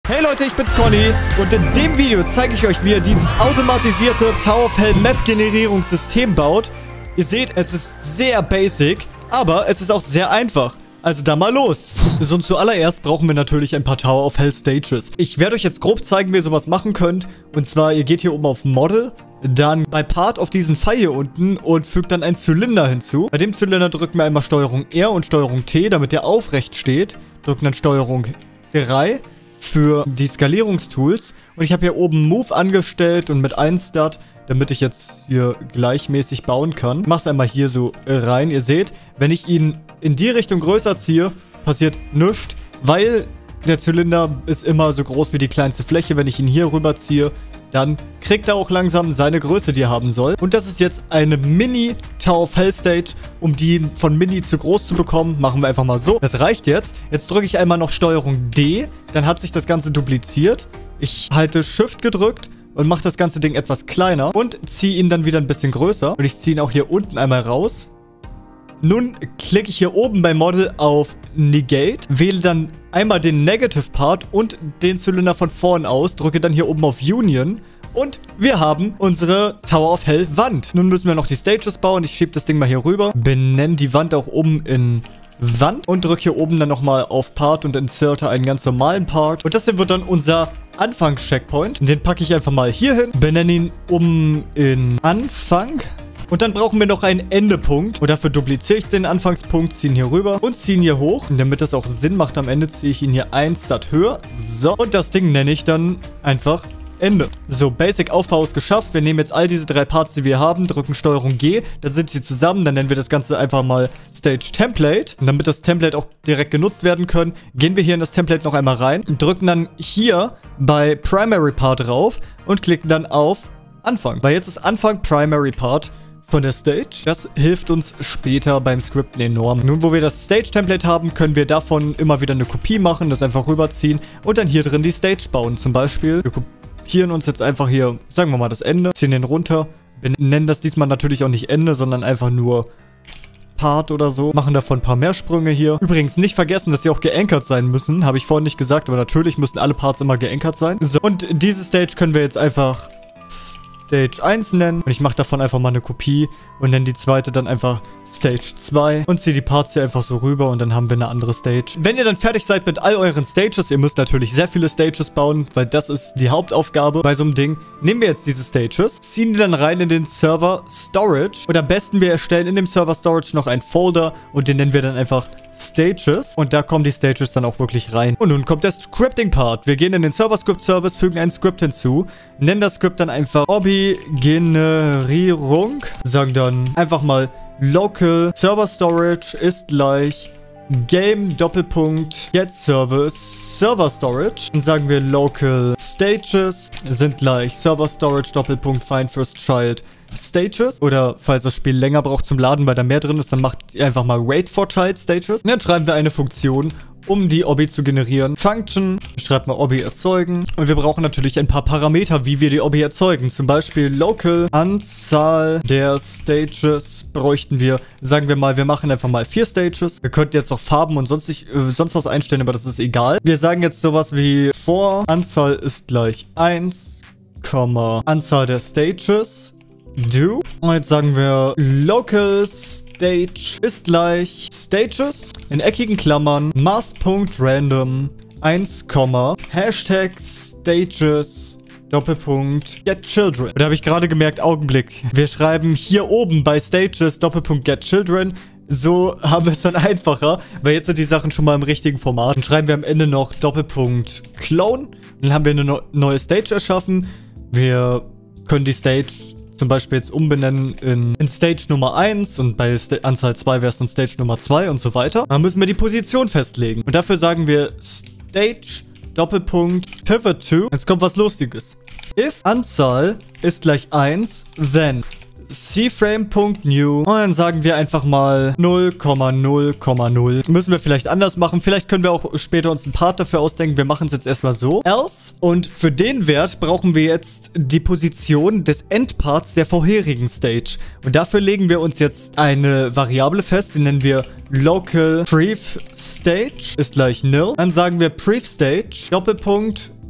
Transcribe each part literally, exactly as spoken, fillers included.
Hey Leute, ich bin's Conny und in dem Video zeige ich euch, wie ihr dieses automatisierte Tower of Hell Map Generierungssystem baut. Ihr seht, es ist sehr basic, aber es ist auch sehr einfach. Also dann mal los. So, und zuallererst brauchen wir natürlich ein paar Tower of Hell Stages. Ich werde euch jetzt grob zeigen, wie ihr sowas machen könnt. Und zwar, ihr geht hier oben auf Model, dann bei Part auf diesen Pfeil hier unten und fügt dann einen Zylinder hinzu. Bei dem Zylinder drücken wir einmal Steuerung R und Steuerung T, damit der aufrecht steht. Drücken dann Steuerung drei für die Skalierungstools. Und ich habe hier oben Move angestellt und mit eins Start, damit ich jetzt hier gleichmäßig bauen kann. Ich mache es einmal hier so rein. Ihr seht, wenn ich ihn in die Richtung größer ziehe, passiert nichts, weil der Zylinder ist immer so groß wie die kleinste Fläche. Wenn ich ihn hier rüber ziehe, dann kriegt er auch langsam seine Größe, die er haben soll. Und das ist jetzt eine Mini Tower of Hell Stage. Um die von Mini zu groß zu bekommen, machen wir einfach mal so. Das reicht jetzt. Jetzt drücke ich einmal noch Steuerung D. Dann hat sich das Ganze dupliziert. Ich halte Shift gedrückt und mache das ganze Ding etwas kleiner und ziehe ihn dann wieder ein bisschen größer. Und ich ziehe ihn auch hier unten einmal raus. Nun klicke ich hier oben bei Model auf Negate, wähle dann einmal den Negative Part und den Zylinder von vorn aus, drücke dann hier oben auf Union und wir haben unsere Tower of Hell Wand. Nun müssen wir noch die Stages bauen. Ich schiebe das Ding mal hier rüber, benenne die Wand auch oben in Wand und drücke hier oben dann nochmal auf Part und inserte einen ganz normalen Part. Und das hier wird dann unser Anfangs-Checkpoint. Den packe ich einfach mal hier hin, benenne ihn um in Anfang. Und dann brauchen wir noch einen Endepunkt. Und dafür dupliziere ich den Anfangspunkt, ziehe ihn hier rüber und ziehe ihn hier hoch. Und damit das auch Sinn macht, am Ende ziehe ich ihn hier ein Start höher. So, und das Ding nenne ich dann einfach Ende. So, Basic-Aufbau ist geschafft. Wir nehmen jetzt all diese drei Parts, die wir haben, drücken Steuerung G. Dann sind sie zusammen. Dann nennen wir das Ganze einfach mal Stage Template. Und damit das Template auch direkt genutzt werden können, gehen wir hier in das Template noch einmal rein. Und drücken dann hier bei Primary Part drauf und klicken dann auf Anfang. Weil jetzt ist Anfang Primary Part von der Stage. Das hilft uns später beim Skripten enorm. Nun, wo wir das Stage-Template haben, können wir davon immer wieder eine Kopie machen, das einfach rüberziehen und dann hier drin die Stage bauen. Zum Beispiel, wir kopieren uns jetzt einfach hier, sagen wir mal, das Ende, ziehen den runter. Wir nennen das diesmal natürlich auch nicht Ende, sondern einfach nur Part oder so. Machen davon ein paar mehr Sprünge hier. Übrigens nicht vergessen, dass die auch geankert sein müssen. Habe ich vorhin nicht gesagt, aber natürlich müssen alle Parts immer geankert sein. So, und diese Stage können wir jetzt einfach Stage eins nennen. Und ich mache davon einfach mal eine Kopie und nenne die zweite dann einfach Stage zwei und ziehe die Parts hier einfach so rüber und dann haben wir eine andere Stage. Wenn ihr dann fertig seid mit all euren Stages, ihr müsst natürlich sehr viele Stages bauen, weil das ist die Hauptaufgabe bei so einem Ding. Nehmen wir jetzt diese Stages, ziehen die dann rein in den Server Storage und am besten wir erstellen in dem Server Storage noch einen Folder und den nennen wir dann einfach Stages und da kommen die Stages dann auch wirklich rein. Und nun kommt der Scripting-Part. Wir gehen in den Server-Script-Service, fügen ein Skript hinzu, nennen das Skript dann einfach Obby-Generierung, sagen dann einfach mal Local Server Storage ist gleich Game Doppelpunkt Get Service Server Storage. Dann sagen wir Local Stages sind gleich Server Storage Doppelpunkt Find First Child Stages. Oder falls das Spiel länger braucht zum Laden, weil da mehr drin ist, dann macht ihr einfach mal Wait for Child Stages. Und dann schreiben wir eine Funktion, um die Obby zu generieren. Function, schreibt mal Obby erzeugen. Und wir brauchen natürlich ein paar Parameter, wie wir die Obby erzeugen. Zum Beispiel Local Anzahl der Stages bräuchten wir. Sagen wir mal, wir machen einfach mal vier Stages. Wir könnten jetzt noch Farben und sonst, nicht, äh, sonst was einstellen, aber das ist egal. Wir sagen jetzt sowas wie for Anzahl ist gleich eins, Anzahl der Stages, do. Und jetzt sagen wir Local Stage ist gleich Stages in eckigen Klammern Math.random eins, Hashtag Stages Doppelpunkt Get Children. Da habe ich gerade gemerkt, Augenblick. Wir schreiben hier oben bei Stages Doppelpunkt Get Children. So haben wir es dann einfacher, weil jetzt sind die Sachen schon mal im richtigen Format. Dann schreiben wir am Ende noch Doppelpunkt Clone. Dann haben wir eine no neue Stage erschaffen. Wir können die Stage zum Beispiel jetzt umbenennen in, in Stage Nummer eins und bei Sta Anzahl zwei wäre es dann Stage Nummer zwei und so weiter. Dann müssen wir die Position festlegen. Und dafür sagen wir Stage Doppelpunkt Pivot to. Jetzt kommt was Lustiges. If Anzahl ist gleich eins, then cframe.new und dann sagen wir einfach mal null Komma null Komma null. Müssen wir vielleicht anders machen. Vielleicht können wir auch später uns einen Part dafür ausdenken. Wir machen es jetzt erstmal so. Else. Und für den Wert brauchen wir jetzt die Position des Endparts der vorherigen Stage. Und dafür legen wir uns jetzt eine Variable fest. Die nennen wir Local Pref Stage ist gleich nil. Dann sagen wir Pref Stage Doppelpunkt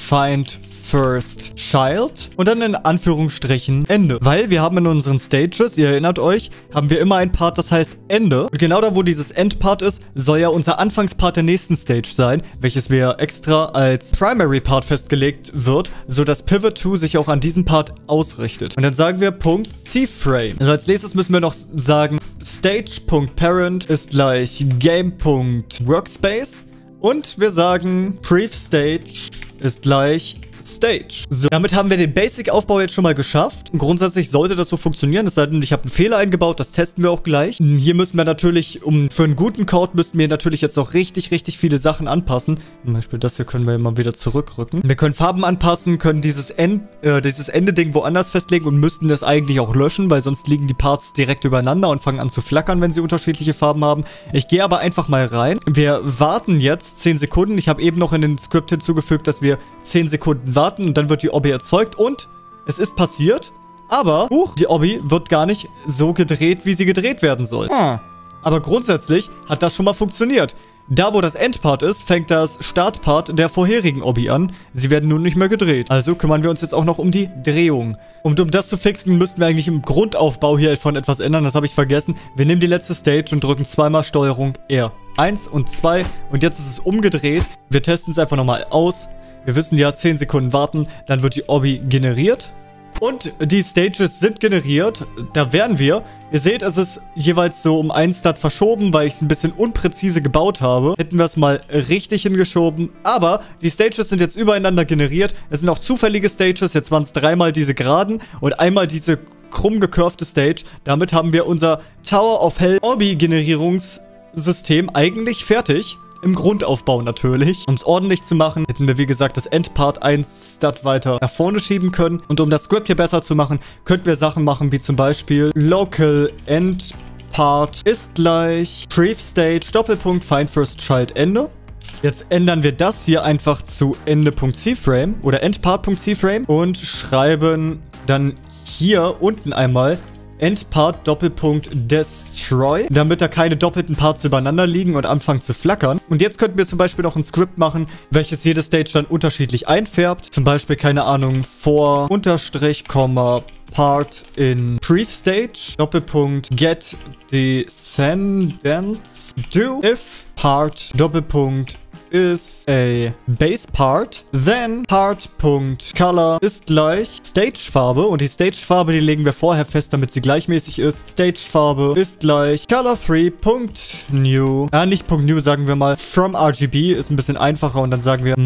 find first child und dann in Anführungsstrichen Ende. Weil wir haben in unseren Stages, ihr erinnert euch, haben wir immer ein Part, das heißt Ende. Und genau da, wo dieses Endpart ist, soll ja unser Anfangspart der nächsten Stage sein, welches wir extra als Primary Part festgelegt wird, sodass Pivot zwei sich auch an diesem Part ausrichtet. Und dann sagen wir Punkt C-Frame. Also als nächstes müssen wir noch sagen, Stage.Parent ist gleich Game.Workspace und wir sagen Brief Stage ist gleich Stage. So, damit haben wir den Basic-Aufbau jetzt schon mal geschafft. Grundsätzlich sollte das so funktionieren, es sei denn, ich habe einen Fehler eingebaut, das testen wir auch gleich. Hier müssen wir natürlich, um für einen guten Code, müssten wir natürlich jetzt auch richtig, richtig viele Sachen anpassen. Zum Beispiel das hier können wir mal wieder zurückrücken. Wir können Farben anpassen, können dieses, End, äh, dieses Ende-Ding woanders festlegen und müssten das eigentlich auch löschen, weil sonst liegen die Parts direkt übereinander und fangen an zu flackern, wenn sie unterschiedliche Farben haben. Ich gehe aber einfach mal rein. Wir warten jetzt zehn Sekunden. Ich habe eben noch in den Skript hinzugefügt, dass wir zehn Sekunden warten und dann wird die Obby erzeugt und es ist passiert, aber huch, die Obby wird gar nicht so gedreht, wie sie gedreht werden soll. Hm. Aber grundsätzlich hat das schon mal funktioniert. Da, wo das Endpart ist, fängt das Startpart der vorherigen Obby an. Sie werden nun nicht mehr gedreht. Also kümmern wir uns jetzt auch noch um die Drehung. Und um das zu fixen, müssten wir eigentlich im Grundaufbau hier von etwas ändern. Das habe ich vergessen. Wir nehmen die letzte Stage und drücken zweimal Steuerung R. eins und zwei. Und jetzt ist es umgedreht. Wir testen es einfach nochmal aus. Wir wissen ja, zehn Sekunden warten, dann wird die Obby generiert. Und die Stages sind generiert. Da wären wir. Ihr seht, es ist jeweils so um ein Stat verschoben, weil ich es ein bisschen unpräzise gebaut habe. Hätten wir es mal richtig hingeschoben. Aber die Stages sind jetzt übereinander generiert. Es sind auch zufällige Stages. Jetzt waren es dreimal diese geraden und einmal diese krumm gecurvte Stage. Damit haben wir unser Tower of Hell Obby-Generierungssystem eigentlich fertig. Im Grundaufbau natürlich. Um es ordentlich zu machen, hätten wir wie gesagt das Endpart eins Stat weiter nach vorne schieben können. Und um das Script hier besser zu machen, könnten wir Sachen machen wie zum Beispiel Local Endpart ist gleich Brief Stage Doppelpunkt Find First Child Ende. Jetzt ändern wir das hier einfach zu Ende.CFrame oder Endpart.CFrame und schreiben dann hier unten einmal Endpart Doppelpunkt Destroy, damit da keine doppelten Parts übereinander liegen und anfangen zu flackern. Und jetzt könnten wir zum Beispiel noch ein Skript machen, welches jede Stage dann unterschiedlich einfärbt. Zum Beispiel, keine Ahnung, for Unterstrich, Komma, Part in Brief Stage, Doppelpunkt Get Descendants do if Part Doppelpunkt is a base part, then part.color ist gleich Stagefarbe und die Stagefarbe, die legen wir vorher fest, damit sie gleichmäßig ist. Stagefarbe ist gleich color drei.new. Ja, nicht .new, sagen wir mal from R G B, ist ein bisschen einfacher und dann sagen wir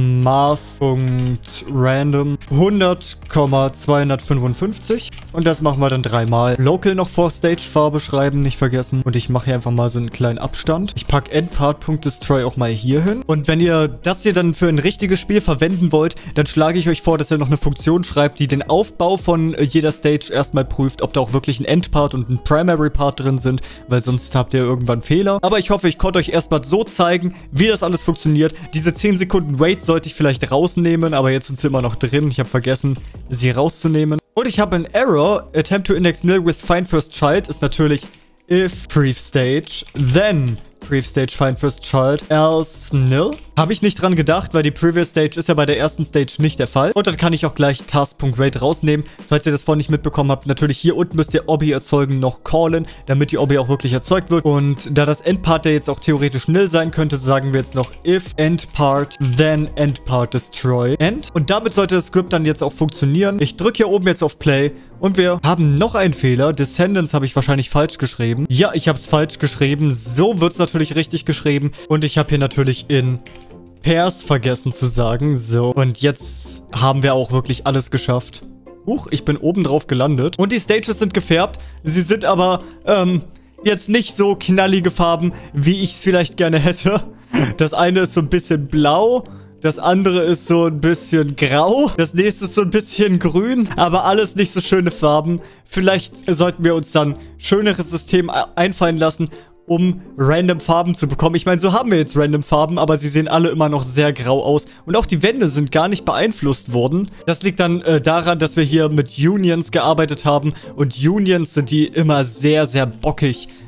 math.random hundert Komma zweihundertfünfundfünfzig und das machen wir dann dreimal. Local noch vor Stagefarbe schreiben, nicht vergessen. Und ich mache hier einfach mal so einen kleinen Abstand. Ich packe Endpart.destroy auch mal hier hin. Und wenn ihr das hier dann für ein richtiges Spiel verwenden wollt, dann schlage ich euch vor, dass ihr noch eine Funktion schreibt, die den Aufbau von jeder Stage erstmal prüft, ob da auch wirklich ein Endpart und ein Primary Part drin sind, weil sonst habt ihr irgendwann Fehler. Aber ich hoffe, ich konnte euch erstmal so zeigen, wie das alles funktioniert. Diese zehn Sekunden Wait sollte ich vielleicht rausnehmen, aber jetzt sind sie immer noch drin. Ich habe vergessen, sie rauszunehmen. Und ich habe einen Error. Attempt to index nil with find first child ist natürlich if brief stage, then Brief Stage Find First Child, else nil. Habe ich nicht dran gedacht, weil die Previous Stage ist ja bei der ersten Stage nicht der Fall. Und dann kann ich auch gleich Task.Rate rausnehmen. Falls ihr das vorhin nicht mitbekommen habt, natürlich hier unten müsst ihr Obby erzeugen noch callen, damit die Obby auch wirklich erzeugt wird. Und da das Endpart, der jetzt auch theoretisch nil sein könnte, sagen wir jetzt noch if Endpart, then Endpart destroy end. Und damit sollte das Script dann jetzt auch funktionieren. Ich drücke hier oben jetzt auf Play und wir haben noch einen Fehler. Descendants habe ich wahrscheinlich falsch geschrieben. Ja, ich habe es falsch geschrieben. So wird es natürlich richtig geschrieben. Und ich habe hier natürlich in Pairs vergessen zu sagen. So, und jetzt haben wir auch wirklich alles geschafft. Huch, ich bin oben drauf gelandet. Und die Stages sind gefärbt. Sie sind aber, ähm, jetzt nicht so knallige Farben, wie ich es vielleicht gerne hätte. Das eine ist so ein bisschen blau. Das andere ist so ein bisschen grau. Das nächste ist so ein bisschen grün. Aber alles nicht so schöne Farben. Vielleicht sollten wir uns dann schöneres System einfallen lassen, um random Farben zu bekommen. Ich meine, so haben wir jetzt random Farben, aber sie sehen alle immer noch sehr grau aus. Und auch die Wände sind gar nicht beeinflusst worden. Das liegt dann äh, daran, dass wir hier mit Unions gearbeitet haben. Und Unions sind die immer sehr, sehr bockig.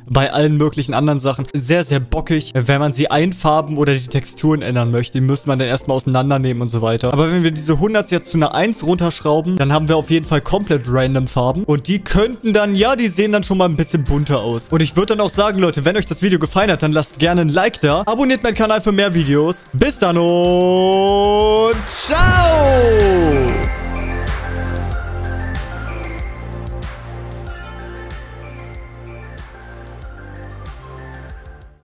bei allen möglichen anderen Sachen sehr, sehr bockig, wenn man sie einfarben oder die Texturen ändern möchte. Die müsste man dann erstmal auseinandernehmen und so weiter. Aber wenn wir diese hundert jetzt zu einer eins runterschrauben, dann haben wir auf jeden Fall komplett random Farben. Und die könnten dann, ja, die sehen dann schon mal ein bisschen bunter aus. Und ich würde dann auch sagen, Leute, wenn euch das Video gefallen hat, dann lasst gerne ein Like da. Abonniert meinen Kanal für mehr Videos. Bis dann und ciao!